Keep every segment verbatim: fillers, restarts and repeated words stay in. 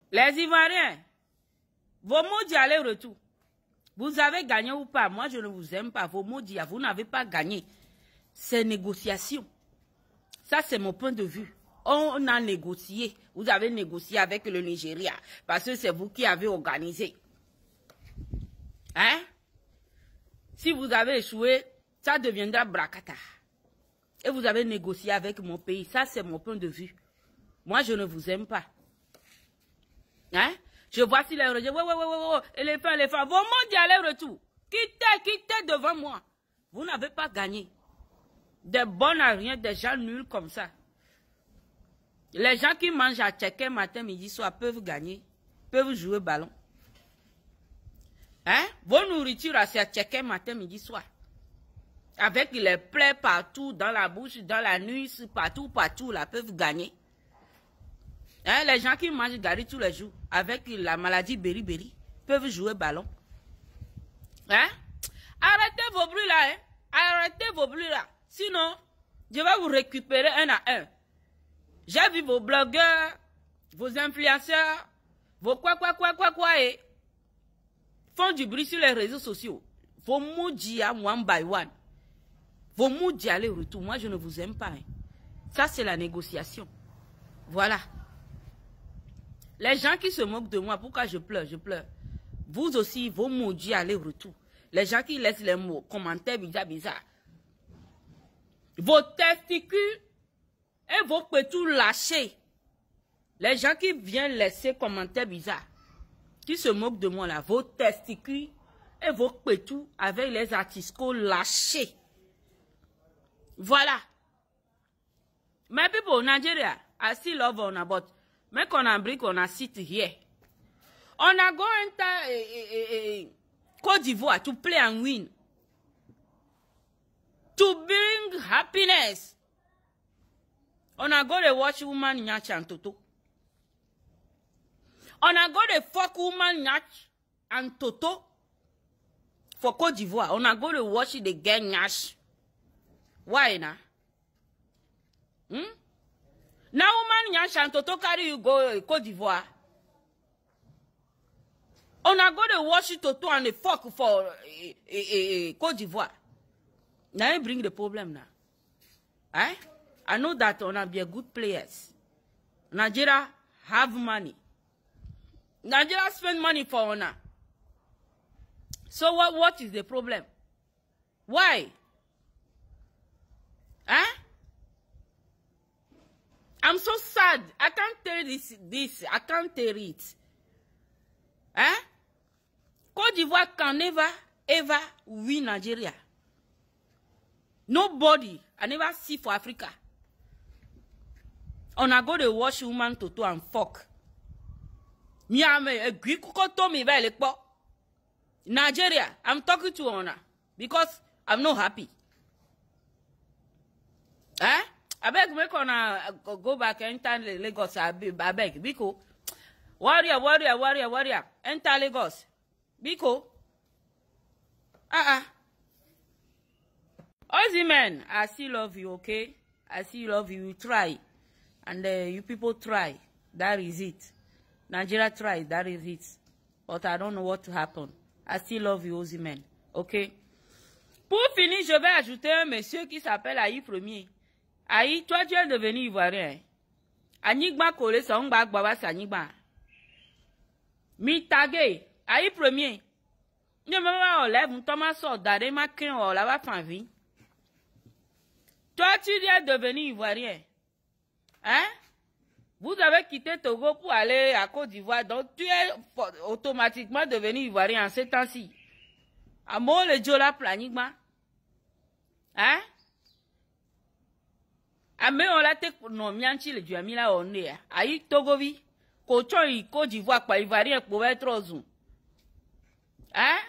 Les Ivoiriens, vos mots aller-retour. Vous avez gagné ou pas? Moi, je ne vous aime pas. Vos mots dire, vous n'avez pas gagné. C'est négociation. Ça, c'est mon point de vue. On a négocié. Vous avez négocié avec le Nigeria. Parce que c'est vous qui avez organisé. Hein? Si vous avez échoué, ça deviendra bracata. Et vous avez négocié avec mon pays. Ça, c'est mon point de vue. Moi, je ne vous aime pas. Hein? Je vois si les rejets. Ouais, ouais, ouais, ouais, ouais. Éléphant, éléphant. Vos mots d'y aller-retour. Quittez, quittez devant moi. Vous n'avez pas gagné. Des bons à rien, des gens nuls comme ça. Les gens qui mangent à checker matin, midi, soir peuvent gagner. Peuvent jouer ballon. Hein? Vos nourritures, c'est à checker matin, midi, soir. Avec les plaies partout, dans la bouche, dans la nuit, partout, partout, là, peuvent gagner. Hein? Les gens qui mangent gari tous les jours, avec la maladie beri-beri, peuvent jouer ballon. Hein? Arrêtez vos bruits là, hein? Arrêtez vos bruits là. Sinon, je vais vous récupérer un à un. J'ai vu vos blogueurs, vos influenceurs, vos quoi, quoi, quoi, quoi, quoi, et font du bruit sur les réseaux sociaux. Vos mots d'y one by one. Vos mots d'y aller retour. Moi, je ne vous aime pas. Hein. Ça, c'est la négociation. Voilà. Les gens qui se moquent de moi, pourquoi je pleure, je pleure. Vous aussi, vos mots d'y aller retour. Les gens qui laissent les mots, commentaires bizarres, bizarres. Vos testicules et vos petits lâchés. Les gens qui viennent laisser commentaires bizarres, qui se moquent de moi là, vos testicules et vos petits avec les artistes lâchés. Voilà. My people, Nigeria, I still love on about. Make on a break on a sit here. On a go enter eh, eh, eh, Côte d'Ivoire to play and win. To bring happiness. On a go to watch woman nyach and toto. On a go to fuck woman nyach and toto. For Côte d'Ivoire. On a go to watch the gang nyach. Why na? Hmm? Now woman nyach and toto carry you go Côte d'Ivoire. On a go to watch toto and the fuck for uh, uh, uh, Côte d'Ivoire. Now you bring the problem now. Eh? I know that on a be a good players. Nigeria have money. Nigeria spend money for honor. So what, what is the problem? Why? Eh? I'm so sad. I can't tell this, this. I can't tell it. Eh? Côte d'Ivoire can never, ever win Nigeria. Nobody. I never see for Africa. On a go to watch woman toto and fuck. Me am a Greek to me very Nigeria, I'm talking to Ona because I'm not happy. Eh? I beg me gonna go back and enter Lagos. I beg because warrior, warrior, warrior, warrior. Enter Lagos. Because uh-uh. Ozzy man, I still love you, okay? I still love you. You try. And uh, you people try. That is it. Nigeria try. That is it. But I don't know what to happen. I still love you, Ozzy man. Okay? Pour finir, je vais ajouter un monsieur qui s'appelle Aïe Premier. Aïe, toi tu es devenu ivoirien. Anigba Kole, son bag baba sanigba. Mi tagé. Aïe Premier. Ne me pas enlève, un Thomas sort d'arrêt ma crainte, on la va faire vie. Toi, tu es devenu ivoirien. Hein? Vous avez quitté Togo pour aller à Côte d'Ivoire, donc tu es automatiquement devenu ivoirien en ces temps-ci. À moi, le Djola planigma. Hein? À moi, on l'a te non, mianchi le Djamila on est. Aïe Togovi. Cochon, Côte d'Ivoire, quoi, ivoirien, pour être au zoom. Hein?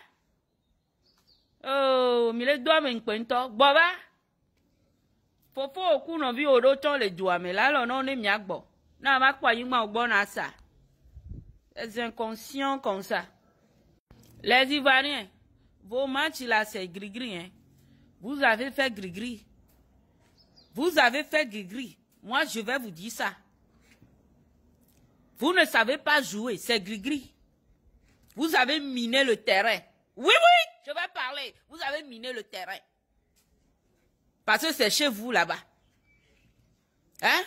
Oh, mais les doigts m'enquento. Boba? Fofo oku no vi odoton le douame là là non ne miagbo. Na ma kwa yima ogbo na ça. Les inconscients comme ça. Les Ivoiriens, vos matchs là c'est gris-gris hein. Vous avez fait gris-gris. Vous avez fait gris-gris. Moi je vais vous dire ça. Vous ne savez pas jouer, c'est gris-gris. Vous avez miné le terrain. Oui, oui, je vais parler. Vous avez miné le terrain. Parce que c'est chez vous là-bas. Hein?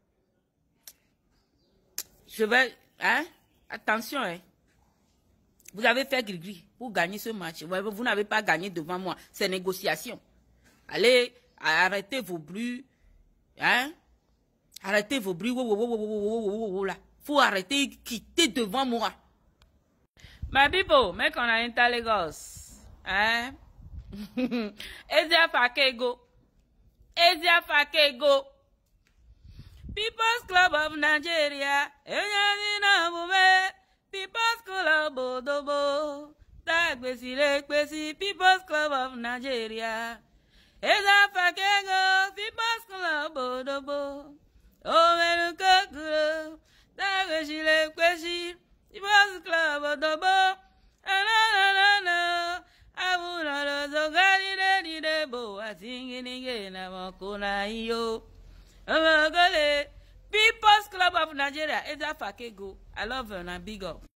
Je vais... Hein? Attention, hein? Vous avez fait gris-gris pour gagner ce match. Vous n'avez pas gagné devant moi. C'est négociation. Allez, arrêtez vos bruits. Hein? Arrêtez vos bruits. Il faut arrêter, quitter devant moi. My people, make on enter Lagos. Hein? Ezia Fakego. Ezia Fakego. People's Club of Nigeria. People's Club of Dobo. People's Club of Nigeria. Ezia Fakego. People's Club of Dobo. Oh, Menuka. Tagwesile kwesi. People's Club of Dobo. Abuna zogari de di de bo. Atingi nge na makona iyo. People's Club of Nigeria. Ezia Fakego. I love her and I big up.